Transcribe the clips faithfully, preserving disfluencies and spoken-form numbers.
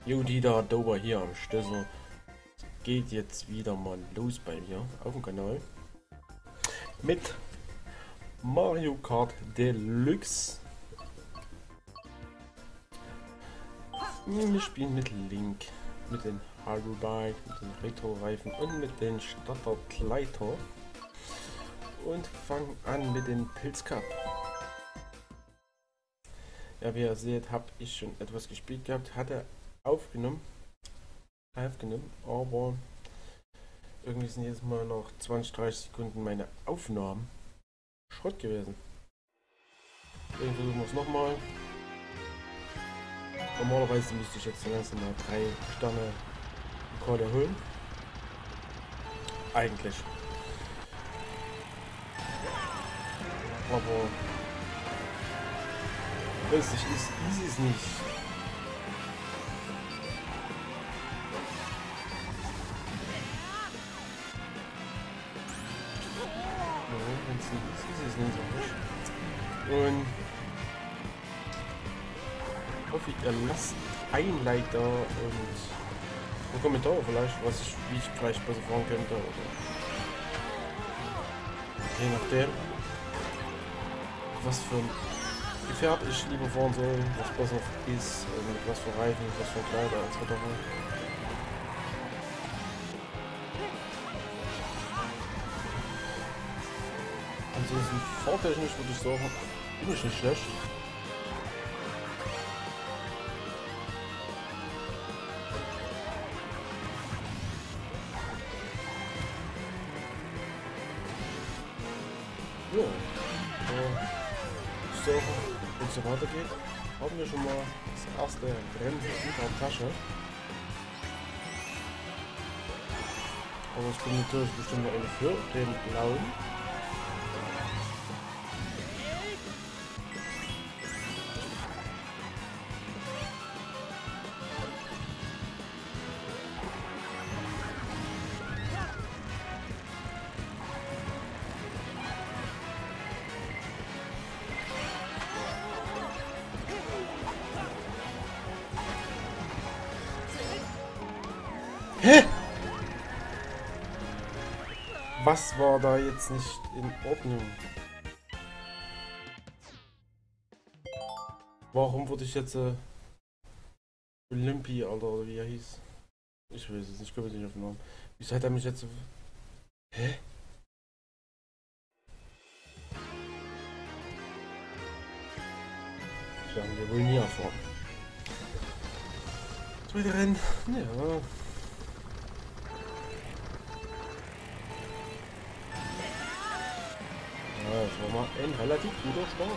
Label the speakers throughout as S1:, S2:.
S1: Jo, die da Dober hier am Stößel. Geht jetzt wieder mal los bei mir auf dem Kanal mit Mario Kart Deluxe. Wir spielen mit Link, mit den Halo Bike, mit den Retro-Reifen und mit den Starter-Gleiter und fangen an mit dem Pilz Cup. Ja, wie ihr seht, habe ich schon etwas gespielt gehabt, hatte aufgenommen, aufgenommen, aber irgendwie sind jetzt mal noch zwanzig, dreißig Sekunden meine Aufnahmen Schrott gewesen. Deswegen versuchen wir es nochmal. Normalerweise müsste ich jetzt erst mal drei Sterne Kohle holen. Eigentlich. Aber weiß ich, ist, ist es nicht. Wenn es nicht ist, ist es nicht so nicht. Und ich hoffe, ihr lasst ein Like da und einen Kommentar vielleicht, was ich, wie ich vielleicht besser fahren könnte. Oder je nachdem, was für ein Gefährt ich lieber fahren soll, was besser ist, mit was für Reifen, was für Kleider et cetera. Ansonsten fahrtechnisch würde ich sagen, bin ich nicht schlecht. Ja, ich sage, wenn es so weitergeht, haben wir schon mal das erste Rennen in der Tasche. Aber es kommt natürlich bestimmt noch eine für den blauen. Hä? Was war da jetzt nicht in Ordnung? Warum wurde ich jetzt äh, Olympi, Alter, oder wie er hieß? Ich weiß es nicht, ich komme nicht auf den Namen. Wieso hat er mich jetzt so... Hä? Das werden wir wohl nie erfahren. Zweite Rennen, ja. Ja, das war mal ein relativ guter Start.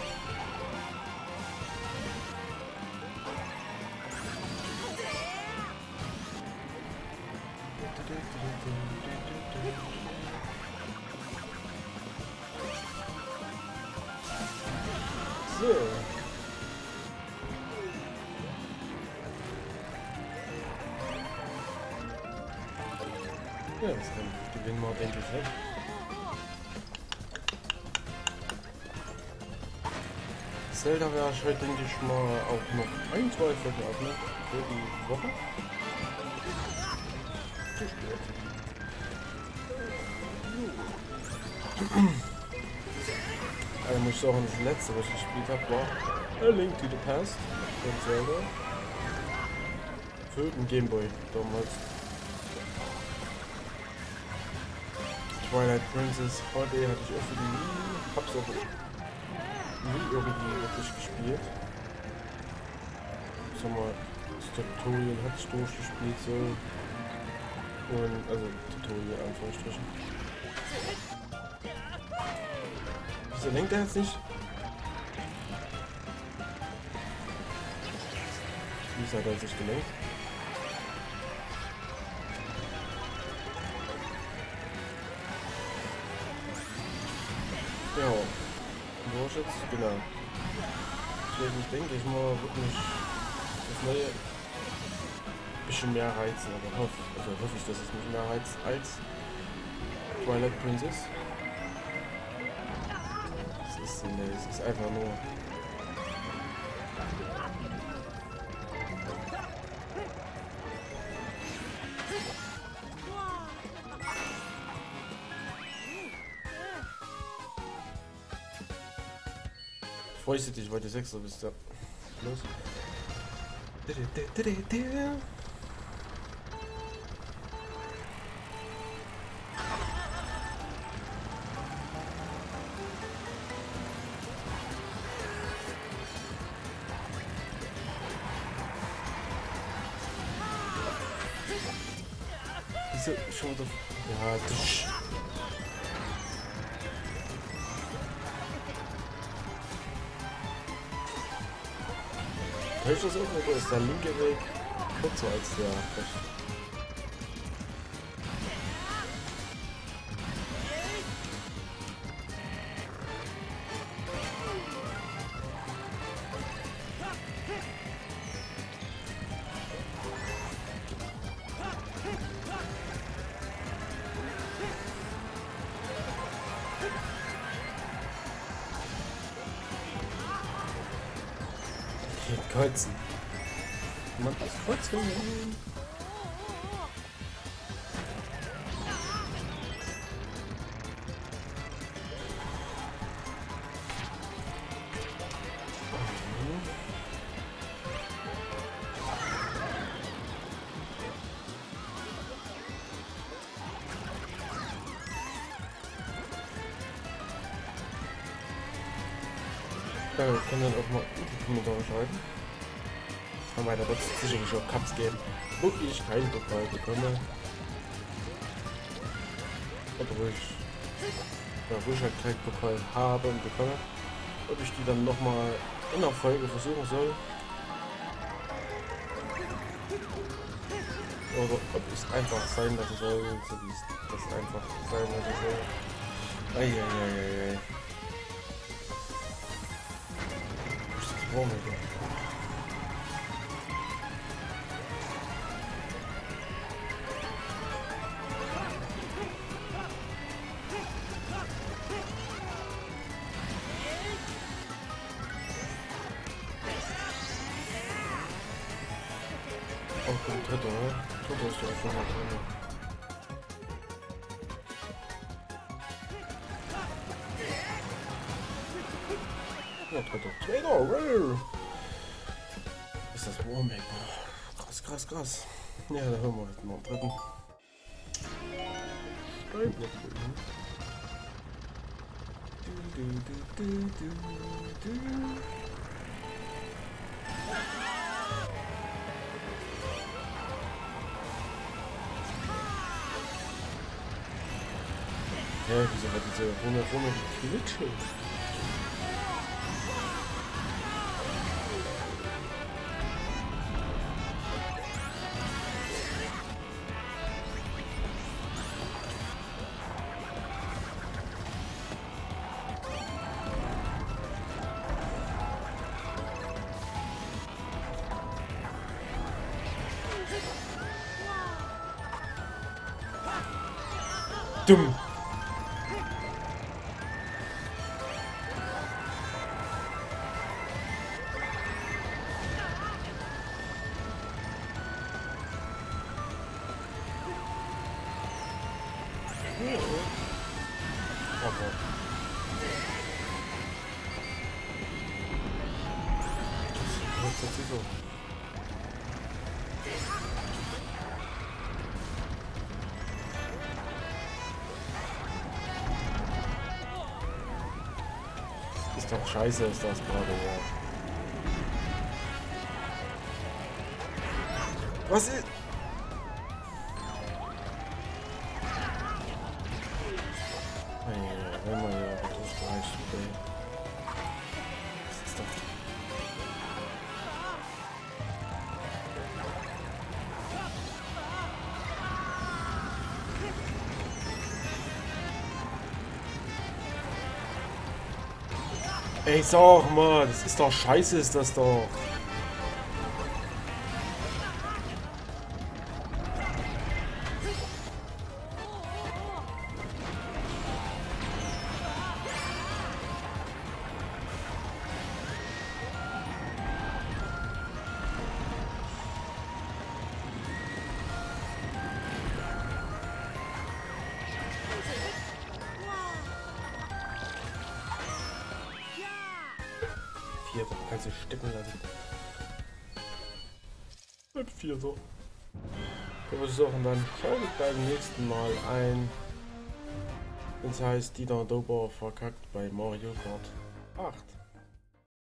S1: So. Ja, das kann gewinnen wir, denke ich, nicht. Zelda werde ich heute, denke ich mal, auch noch ein, zwei Folgen aufnehmen für die Woche. Zu spät. Also muss ich sagen, das letzte, was ich gespielt habe, war A Link to the Past von Zelda. Für den Gameboy damals. Twilight Princess H D hatte ich auch für die Wii. Hab's auch nie irgendwie wirklich gespielt. Ich sag mal, das Tutorial hatte ich durchgespielt so. Und also Tutorial Anführungsstrichen. Wieso lenkt er jetzt nicht? Wieso hat er sich gelenkt? Ja, wo ist jetzt? Genau. Deswegen denke ich mal, wird mich das neue ein bisschen mehr reizen, aber hoffe, also hoffe ich, dass es mich mehr reizt als Twilight Princess. Es ist, nee, es ist einfach nur freust du dich, weil du Sechster bist, ja. Los. Wieso schon wieder... Ja, das... Hör ich das auch, oder ist der linke Weg kürzer als der rechte? Kotzen. Man muss kotzen. Ja, wir können dann auch mal in die Kommentare schreiben. Aber da wird es sicherlich auch Cups geben, wo ich keinen Pokal bekomme. Oder wo ich, ja, wo ich halt keinen Pokal habe und bekomme. Ob ich die dann nochmal in der Folge versuchen soll. Oder ob ich es einfach sein lassen soll, so wie es das einfach sein lassen soll. Eieieiei. Wo ist das Wurm hier? Oh, ein dritter, ne? Dritter ist ja auch schon mal drin. Ja, dritter. Zweiter! Ist das Warming? Krass, krass, krass. Ja, da hören wir jetzt mal einen dritten. Steinblock. Du, du, du, du, du, du. Hä, ja, wieso hat diese Runde vorne geglitscht? Dumm! Okay. Das ist jetzt so. Ist doch scheiße, ist das gerade, ja. Was ist... Wenn man ja durchgereicht, okay. Das ist doch... Ey, sag mal, das ist doch scheiße, ist das doch. Vierter. Kannst du stecken lassen. Bleib Vierter. Wir versuchen dann schaltet beim nächsten Mal ein. Das heißt, Dieter Dober verkackt bei Mario Kart acht.